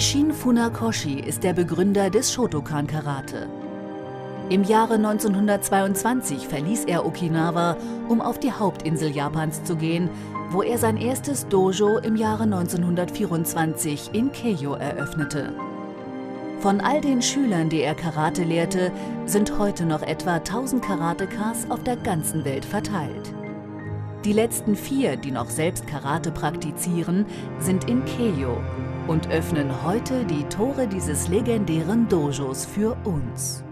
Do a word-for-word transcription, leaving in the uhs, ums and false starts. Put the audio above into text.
Isshin Funakoshi ist der Begründer des Shotokan-Karate. Im Jahre neunzehnhundertzweiundzwanzig verließ er Okinawa, um auf die Hauptinsel Japans zu gehen, wo er sein erstes Dojo im Jahre neunzehnhundertvierundzwanzig in Keio eröffnete. Von all den Schülern, die er Karate lehrte, sind heute noch etwa tausend Karatekas auf der ganzen Welt verteilt. Die letzten vier, die noch selbst Karate praktizieren, sind in Keio und öffnen heute die Tore dieses legendären Dojos für uns.